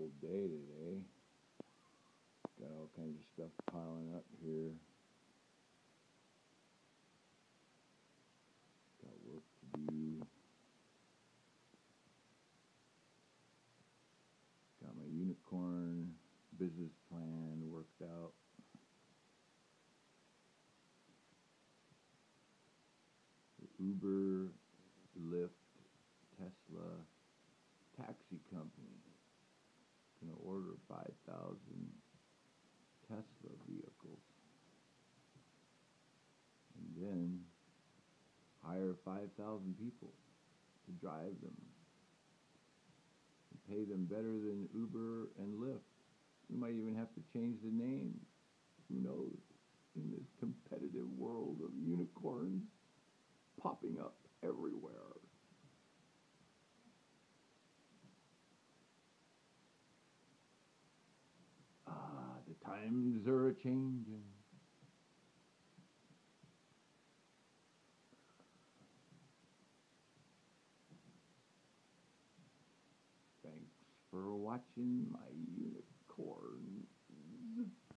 old day today. Got all kinds of stuff piling up here. Got work to do. Got my unicorn business plan worked out. The Uber, Lyft, Tesla taxi company. Gonna order 5,000 Tesla vehicles. And then hire 5,000 people to drive them. And pay them better than Uber and Lyft. We might even have to change the name. Who knows? In this competitive world of unicorns popping up everywhere. The times are a-changin'. Thanks for watching my unicorn